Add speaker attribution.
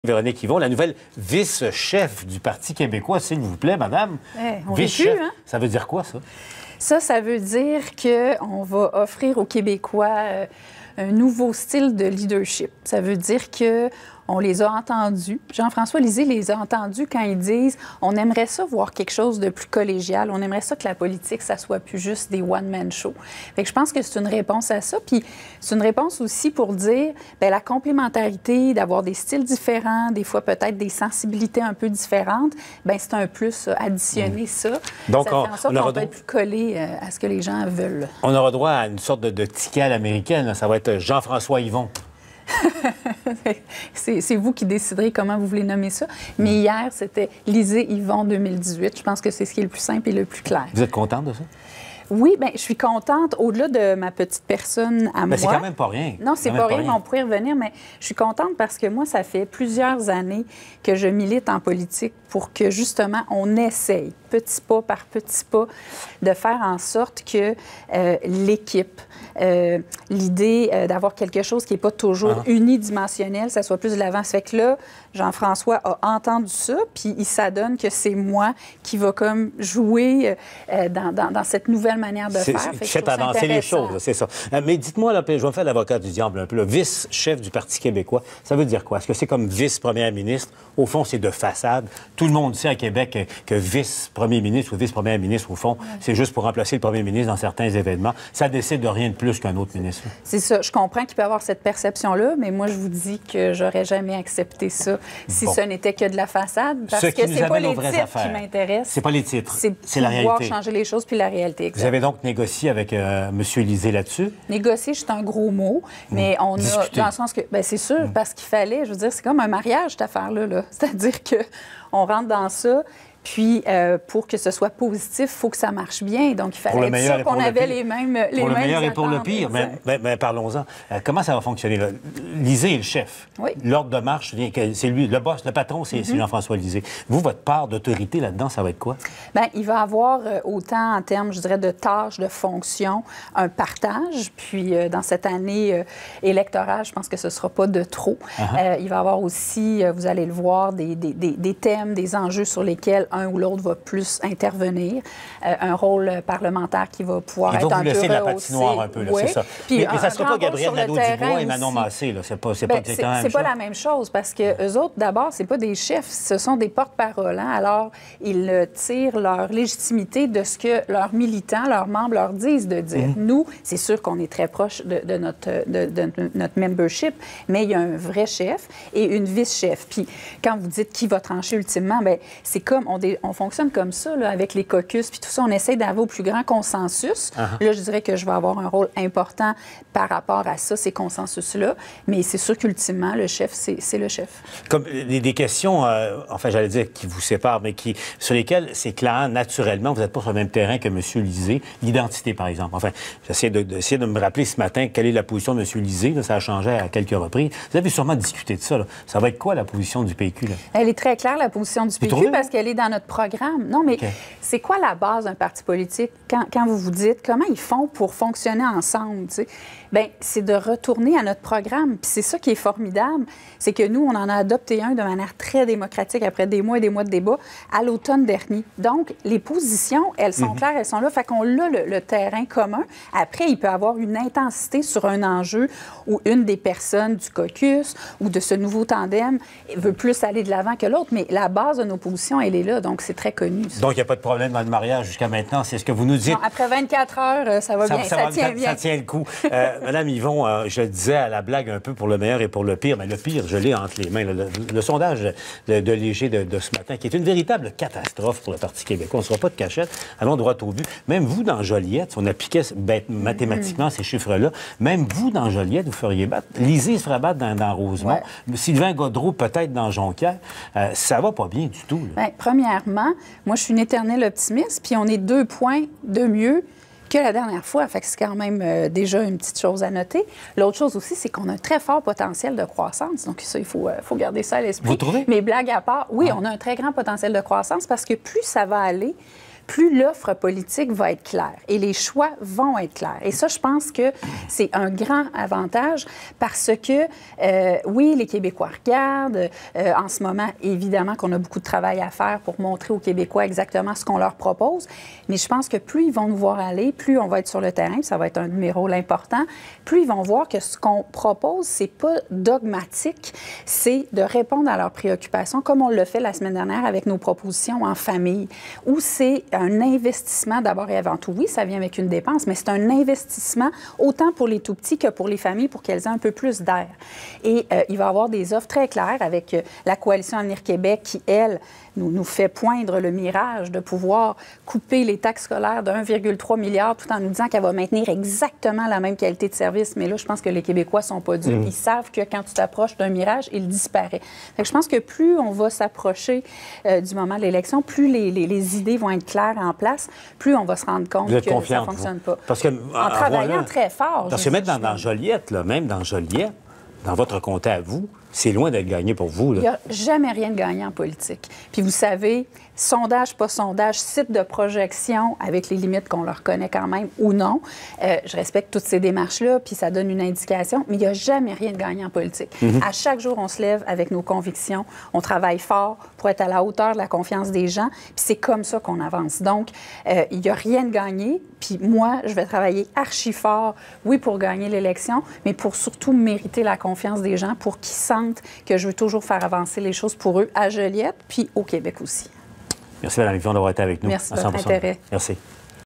Speaker 1: Véronique Yvon, la nouvelle vice-chef du Parti québécois, s'il vous plaît, madame.
Speaker 2: On
Speaker 1: Vice-chef,
Speaker 2: hein?
Speaker 1: ça veut dire quoi, ça?
Speaker 2: Ça veut dire qu'on va offrir aux Québécois un nouveau style de leadership. Ça veut dire qu'on les a entendus. Jean-François Lisée les a entendus quand ils disent « on aimerait ça voir quelque chose de plus collégial, on aimerait ça que la politique, ça soit plus juste des one-man shows ». Fait que je pense que c'est une réponse à ça. Puis c'est une réponse aussi pour dire bien, la complémentarité, d'avoir des styles différents, des fois peut-être des sensibilités un peu différentes, bien c'est un plus additionner ça.
Speaker 1: Donc,
Speaker 2: ça fait en sorte qu'on peut être plus collé à ce que les gens veulent.
Speaker 1: On aura droit à une sorte de ticket à l'américaine. Là. Ça va être Jean-François Yvon.
Speaker 2: C'est vous qui déciderez comment vous voulez nommer ça. Mais hier, c'était Lisée Yvon 2018. Je pense que c'est ce qui est le plus simple et le plus clair.
Speaker 1: Vous êtes contente de ça?
Speaker 2: Oui, bien, je suis contente, au-delà de ma petite personne à moi.
Speaker 1: Mais c'est quand même pas rien.
Speaker 2: Non, c'est pas rien, mais on pourrait y revenir, mais je suis contente parce que moi, ça fait plusieurs années que je milite en politique pour que, justement, on essaye, petit pas par petit pas, de faire en sorte que l'équipe, l'idée d'avoir quelque chose qui n'est pas toujours unidimensionnel, ça soit plus de l'avant. Ça fait que là, Jean-François a entendu ça, puis il s'adonne que c'est moi qui va comme jouer dans cette nouvelle manière de faire.
Speaker 1: Faites avancer les choses, c'est ça. Mais dites-moi, là, je vais me faire l'avocat du diable un peu, le vice-chef du Parti québécois, ça veut dire quoi? Est-ce que c'est comme vice-première ministre? Au fond, c'est de façade. Tout le monde sait à Québec que vice-premier ministre ou vice-première ministre, au fond, c'est juste pour remplacer le premier ministre dans certains événements. Ça décide de rien de plus qu'un autre ministre. C'est
Speaker 2: ça. Je comprends qu'il peut y avoir cette perception-là, mais moi, je vous dis que j'aurais jamais accepté ça si ce n'était que de la façade, parce que c'est pas les titres qui m'intéressent.
Speaker 1: C'est pas les titres,
Speaker 2: c'est
Speaker 1: la réalité.
Speaker 2: Pouvoir changer les choses puis la réalité. Exact.
Speaker 1: Vous avez donc négocié avec M. Lisée là-dessus?
Speaker 2: Négocier, c'est un gros mot, mais on
Speaker 1: discuter.
Speaker 2: a, dans le sens que, bien, c'est sûr, parce qu'il fallait, je veux dire, c'est comme un mariage, cette affaire-là. Là. C'est-à-dire qu'on rentre dans ça, puis pour que ce soit positif, il faut que ça marche bien. Donc, il fallait être sûr qu'on avait les mêmes
Speaker 1: Pour le meilleur et
Speaker 2: attentes,
Speaker 1: pour le pire. Mais parlons-en. Comment ça va fonctionner? Là? Lisée est le chef.
Speaker 2: Oui.
Speaker 1: L'ordre de marche, c'est lui. Le boss, le patron, c'est Jean-François Lisée. Vous, votre part d'autorité là-dedans, ça va être quoi? Bien,
Speaker 2: il va avoir autant en termes, je dirais, de tâches, de fonctions, un partage. Puis, dans cette année électorale, je pense que ce ne sera pas de trop. Il va avoir aussi, vous allez le voir, des thèmes, des enjeux sur lesquels un ou l'autre va plus intervenir. Un rôle parlementaire qui va pouvoir être un peu rehaussé.
Speaker 1: Il va vous laisser la patinoire un peu, là, c'est ça.
Speaker 2: Puis,
Speaker 1: mais ça ne sera pas Gabriel Nadeau-Dubois et Manon Massé, là. C'est pas
Speaker 2: la même chose, parce que eux autres, d'abord, c'est pas des chefs, ce sont des porte-parole. Hein? Alors, ils tirent leur légitimité de ce que leurs militants, leurs membres leur disent de dire. Nous, c'est sûr qu'on est très proche de notre membership, mais il y a un vrai chef et une vice-chef. Puis, quand vous dites qui va trancher ultimement, bien, c'est comme, on fonctionne comme ça, là, avec les caucus, puis tout ça, on essaie d'avoir au plus grand consensus. Là, je dirais que je vais avoir un rôle important par rapport à ça, ces consensus-là, mais c'est sûr qu'ultimement, le chef, c'est le chef.
Speaker 1: Comme des questions, enfin, j'allais dire, qui vous séparent, mais sur lesquelles c'est clair, naturellement, vous n'êtes pas sur le même terrain que M. Lisée. L'identité, par exemple. Enfin, j'essaie de me rappeler ce matin quelle est la position de M. Lisée. Là, ça a changé à quelques reprises. Vous avez sûrement discuté de ça. Là. Ça va être quoi, la position du PQ? Là?
Speaker 2: Elle est très claire, la position du PQ, parce qu'elle est dans notre programme. Non, mais c'est quoi la base d'un parti politique quand vous vous dites comment ils font pour fonctionner ensemble? Bien, c'est de retourner à notre programme. Puis c'est ça qui est formidable, c'est que nous, on en a adopté un de manière très démocratique après des mois et des mois de débat à l'automne dernier. Donc, les positions, elles sont claires, elles sont là. Fait qu'on a le terrain commun. Après, il peut y avoir une intensité sur un enjeu où une des personnes du caucus ou de ce nouveau tandem veut plus aller de l'avant que l'autre. Mais la base de nos positions, elle est là. Donc, c'est très connu. Ça.
Speaker 1: Donc, il n'y a pas de problème dans le mariage jusqu'à maintenant. C'est ce que vous nous dites.
Speaker 2: Non, après 24 heures, ça va bien. Ça tient bien.
Speaker 1: Ça tient le coup. Madame Yvon, je le disais à la blague un peu pour le meilleur et pour le pire, mais le pire, je l'ai entre les mains. Le sondage de Léger de ce matin, qui est une véritable catastrophe pour le Parti québécois. On ne sera pas de cachette. Allons droit au but. Même vous, dans Joliette, si on appliquait mathématiquement ces chiffres-là, même vous, dans Joliette, vous feriez battre. Lisée se ferait battre dans Rosemont. Ouais. Sylvain Gaudreault, peut-être dans Jonquière. Ça va pas bien du tout.
Speaker 2: Bien, premièrement, moi, je suis une éternelle optimiste, puis on est 2 points de mieux que la dernière fois. Fait que c'est quand même déjà une petite chose à noter. L'autre chose aussi, c'est qu'on a un très fort potentiel de croissance. Donc ça, il faut garder ça à l'esprit.
Speaker 1: Vous trouvez?
Speaker 2: Mais blague à part, oui, on a un très grand potentiel de croissance parce que plus ça va aller, plus l'offre politique va être claire et les choix vont être clairs. Et ça, je pense que c'est un grand avantage parce que, oui, les Québécois regardent. En ce moment, évidemment qu'on a beaucoup de travail à faire pour montrer aux Québécois exactement ce qu'on leur propose. Mais je pense que plus ils vont nous voir aller, plus on va être sur le terrain, puis ça va être un de mes rôles importants, plus ils vont voir que ce qu'on propose, c'est pas dogmatique, c'est de répondre à leurs préoccupations, comme on l'a fait la semaine dernière avec nos propositions en famille, où c'est un investissement d'abord et avant tout. Oui, ça vient avec une dépense, mais c'est un investissement autant pour les tout-petits que pour les familles pour qu'elles aient un peu plus d'air. Et il va y avoir des offres très claires avec la Coalition Avenir Québec qui, elle, nous fait poindre le mirage de pouvoir couper les taxes scolaires de 1,3 milliard tout en nous disant qu'elle va maintenir exactement la même qualité de service. Mais là, je pense que les Québécois sont pas durs. Ils savent que quand tu t'approches d'un mirage, il disparaît. Fait que je pense que plus on va s'approcher du moment de l'élection, plus les idées vont être claires en place, plus on va se rendre compte que ça ne fonctionne pas.
Speaker 1: Parce que,
Speaker 2: en travaillant très fort.
Speaker 1: Parce que même dans Joliette, là, même dans Joliette, dans votre comté à vous, c'est loin d'être gagné pour vous. Là.
Speaker 2: Il n'y a jamais rien de gagné en politique. Puis vous savez, sondage, pas sondage, site de projection, avec les limites qu'on leur connaît quand même ou non, je respecte toutes ces démarches-là, puis ça donne une indication, mais il n'y a jamais rien de gagné en politique. À chaque jour, on se lève avec nos convictions, on travaille fort pour être à la hauteur de la confiance des gens, puis c'est comme ça qu'on avance. Donc, il n'y a rien de gagné, puis moi, je vais travailler archi fort, oui, pour gagner l'élection, mais pour surtout mériter la confiance des gens, pour qu'ils sentent que je veux toujours faire avancer les choses pour eux à Joliette, puis au Québec aussi.
Speaker 1: Merci, Mme Yvon, d'avoir été avec nous.
Speaker 2: Merci de votre intérêt.
Speaker 1: Merci.